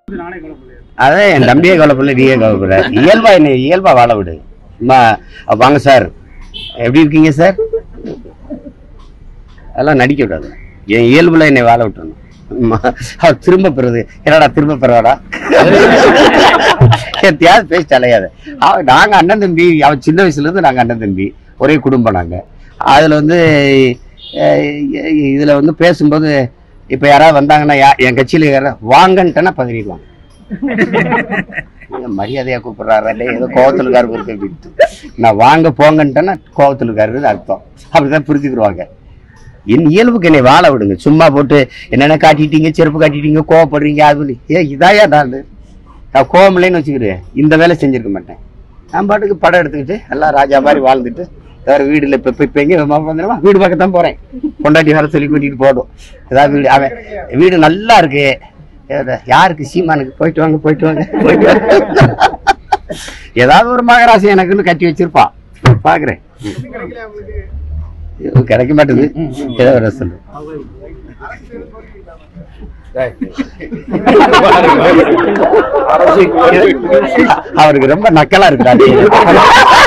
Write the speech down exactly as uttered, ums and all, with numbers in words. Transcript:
அதான் என் தம்பியே கவலைப்படல, நீயே கவலைப்பட. இயல்பா என்ன இயல்பா வாழ விடு. வாங்க சார், எப்படி இருக்கீங்க சார், அதெல்லாம் நடிக்க விடாது. என் இயல்புல என்னை வாழ விட்டுறணும். அவர் திரும்ப பெறுது, என்னடா திரும்ப பெறவாடா, எத்தையாவது பேசி தலையாது. நாங்க அண்ணன் தம்பி, அவன் சின்ன வயசுல இருந்து நாங்க அண்ணன் தம்பி, ஒரே குடும்பம் நாங்க. அதுல வந்து இதுல வந்து பேசும்போது இப்ப யாராவது வந்தாங்கன்னா என் கட்சியில யாராவது வாங்கன்ட்டேன்னா பதறிடுவாங்க. மரியாதையா கூப்பிடுறாரு, ஏதோ கோவத்துல இருக்காரு அப்படின்ட்டு. நான் வாங்க போங்கன்ட்டேன்னா கோவத்துல இருக்காருன்னு அர்த்தம். அப்படிதான் புரிஞ்சுக்கிடுவாங்க. என் இயல்புக்கு என்னை வாழ விடுங்க. சும்மா போட்டு என்னென்ன காட்டிட்டீங்க, செருப்பு காட்டிட்டீங்க, கோவப்படுறீங்க, அது ஏ இதாயா நான் நான் கோவம் இல்லைன்னு வச்சுக்கிறேன், இந்த வேலை செஞ்சிருக்க மாட்டேன். நான் பாட்டுக்கு படம் எடுத்துக்கிட்டு எல்லாம் ராஜா மாதிரி வாழ்ந்துட்டு வேற வீடுல இப்ப இப்ப எங்க வந்துடுமா, வீடு பக்கத்தான் போறேன். பொண்டாட்டி வேற சொல்லி கூட்டிட்டு போடும். ஏதாவது வீடு அவன் வீடு நல்லா இருக்கு, யாருக்கு சீமானுக்கு, போயிட்டு வாங்க போயிட்டு வாங்க போயிட்டு வாங்க. ஏதாவது ஒரு மகராசி எனக்குன்னு கட்டி வச்சிருப்பான், பாக்குறேன். கிடைக்க மாட்டேது, ஏதோ சொல்லு. அவருக்கு ரொம்ப நக்கலா இருக்கு.